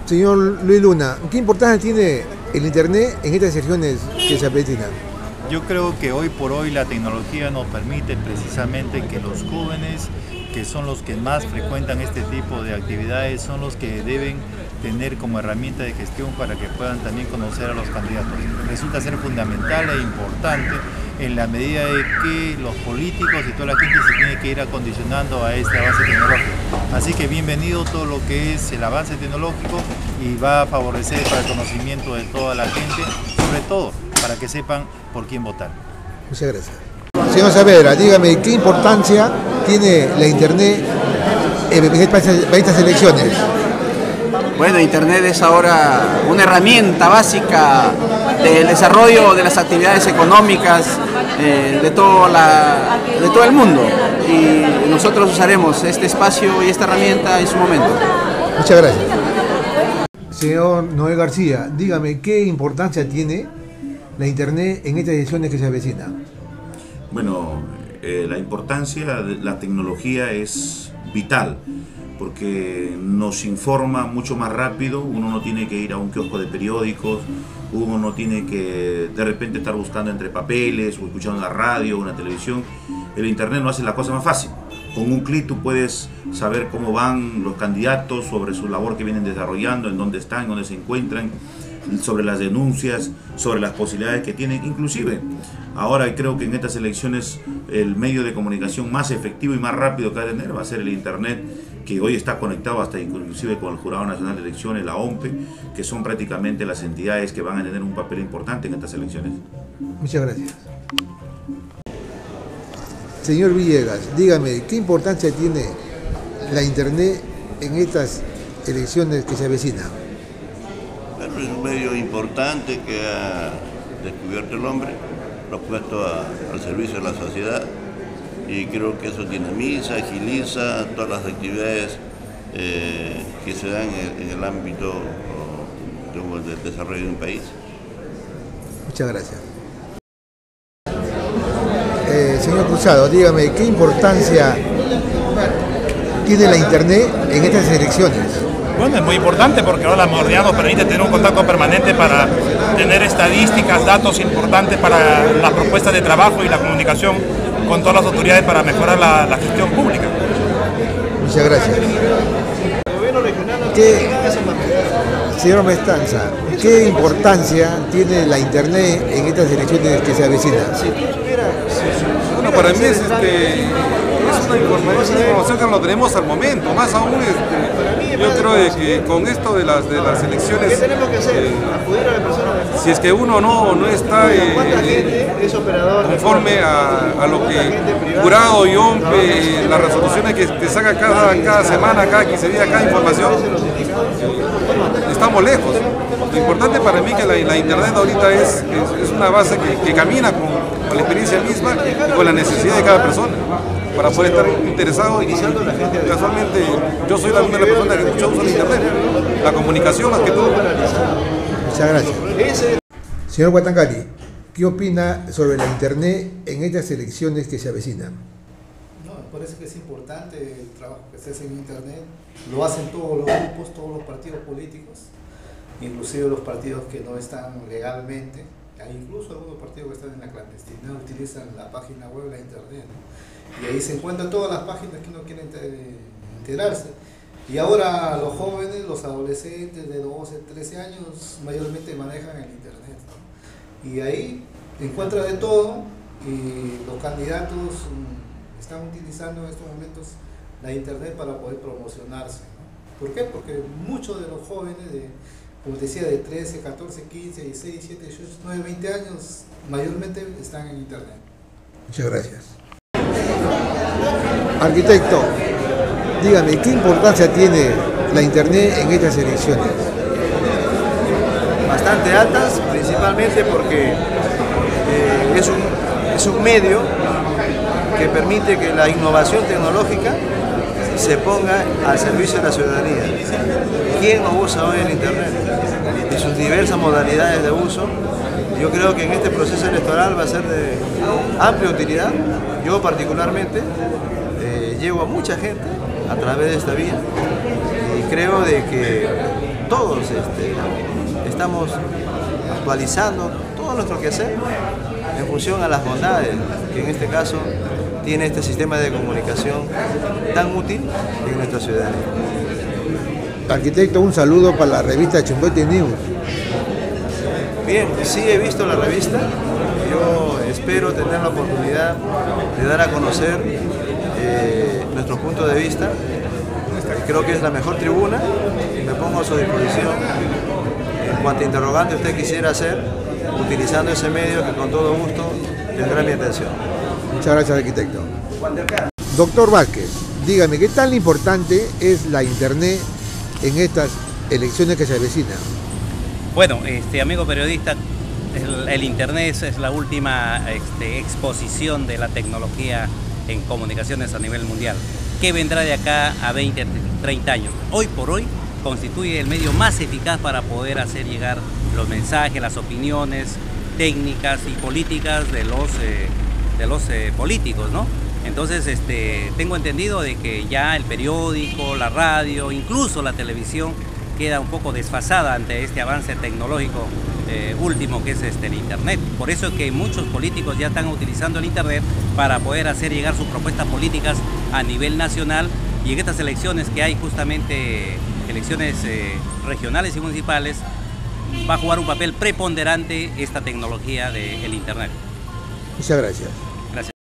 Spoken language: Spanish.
Señor Luis Luna, ¿qué importancia tiene el Internet en estas elecciones que se avecinan? Yo creo que hoy por hoy la tecnología nos permite precisamente que los jóvenes, que son los que más frecuentan este tipo de actividades, son los que deben tener como herramienta de gestión para que puedan también conocer a los candidatos. Resulta ser fundamental e importante en la medida de que los políticos y toda la gente se tiene que ir acondicionando a este avance tecnológico. Así que bienvenido todo lo que es el avance tecnológico y va a favorecer para el conocimiento de toda la gente, sobre todo para que sepan por quién votar. Muchas gracias. Señor Saavedra, dígame, ¿qué importancia tiene la Internet para estas elecciones? Bueno, Internet es ahora una herramienta básica del desarrollo de las actividades económicas de todo el mundo, y nosotros usaremos este espacio y esta herramienta en su momento. Muchas gracias. Señor Noé García, dígame, ¿qué importancia tiene la Internet en estas elecciones que se avecinan? Bueno, la importancia de la tecnología es vital, porque nos informa mucho más rápido. Uno no tiene que ir a un kiosco de periódicos, uno no tiene que de repente estar buscando entre papeles o escuchando la radio o una televisión. El Internet nos hace la cosa más fácil. Con un clic tú puedes saber cómo van los candidatos, sobre su labor que vienen desarrollando, en dónde están, en dónde se encuentran, sobre las denuncias, sobre las posibilidades que tienen. Inclusive ahora creo que en estas elecciones el medio de comunicación más efectivo y más rápido que va a tener va a ser el Internet, que hoy está conectado hasta inclusive con el Jurado Nacional de Elecciones, la OMPE, que son prácticamente las entidades que van a tener un papel importante en estas elecciones. Muchas gracias. Señor Villegas, dígame, ¿qué importancia tiene la Internet en estas elecciones que se avecinan? Bueno, es un medio importante que ha descubierto el hombre, lo ha puesto al servicio de la sociedad, y creo que eso dinamiza, agiliza todas las actividades que se dan en el ámbito del desarrollo de un país. Muchas gracias. Señor Cruzado, dígame, ¿qué importancia tiene la Internet en estas elecciones? Bueno, es muy importante porque ahora la modernidad nos permite tener un contacto permanente para tener estadísticas, datos importantes para las propuestas de trabajo y la comunicación con todas las autoridades para mejorar la gestión pública. Muchas gracias. Señor Mestanza, ¿qué importancia tiene la Internet en estas elecciones que se avecinan? Bueno, para mí es una información que lo tenemos al momento, más aún yo creo que con esto de las elecciones, si es que uno no está conforme a lo que Jurado y OMPE, las resoluciones que te saca cada semana, cada 15 días, cada información, estamos lejos. Lo importante para mí es que la Internet ahorita es una base que camina con la experiencia misma y con la necesidad de cada persona, para poder estar interesado. Y casualmente yo soy una de las personas que mucho usa el Internet, la comunicación más que todo. Muchas gracias. Señor Guatangari, ¿qué opina sobre la Internet en estas elecciones que se avecinan? No, me parece que es importante el trabajo que se hace en Internet. Lo hacen todos los grupos, todos los partidos políticos, inclusive los partidos que no están legalmente. Hay incluso algunos partidos que están en la clandestinidad, utilizan la página web, la Internet, ¿no? Y ahí se encuentran todas las páginas que uno quiere enterarse. Y ahora los jóvenes, los adolescentes de 12, 13 años, mayormente manejan el Internet, ¿no? Y ahí encuentran de todo, y los candidatos están utilizando en estos momentos la Internet para poder promocionarse, ¿no? ¿Por qué? Porque muchos de los jóvenes, como decía, de 13, 14, 15, 16, 17, 18, 9, 20 años, mayormente están en Internet. Muchas gracias. Arquitecto, dígame, ¿qué importancia tiene la Internet en estas elecciones? Bastante altas, principalmente porque es un medio que permite que la innovación tecnológica se ponga al servicio de la ciudadanía. ¿Quién no usa hoy el Internet? Y sus diversas modalidades de uso. Yo creo que en este proceso electoral va a ser de amplia utilidad. Yo particularmente llevo a mucha gente a través de esta vía y creo de que todos estamos actualizando todo nuestro quehacer en función a las bondades que en este caso tiene este sistema de comunicación tan útil en nuestra ciudadanía. Arquitecto, un saludo para la revista Chimbote News. Bien, sí he visto la revista. Yo espero tener la oportunidad de dar a conocer nuestro punto de vista. Creo que es la mejor tribuna y me pongo a su disposición en cuanto interrogante usted quisiera hacer, utilizando ese medio que con todo gusto tendrá mi atención. Muchas gracias, arquitecto. Doctor Vázquez, dígame, ¿qué tan importante es la Internet en estas elecciones que se avecinan? Bueno, amigo periodista, el Internet es la última exposición de la tecnología en comunicaciones a nivel mundial. ¿Qué vendrá de acá a 20, 30 años? Hoy por hoy constituye el medio más eficaz para poder hacer llegar los mensajes, las opiniones técnicas y políticas de los políticos, ¿no? Entonces, tengo entendido de que ya el periódico, la radio, incluso la televisión queda un poco desfasada ante este avance tecnológico último que es el Internet. Por eso es que muchos políticos ya están utilizando el Internet para poder hacer llegar sus propuestas políticas a nivel nacional, y en estas elecciones que hay justamente elecciones regionales y municipales va a jugar un papel preponderante esta tecnología del Internet. Muchas gracias.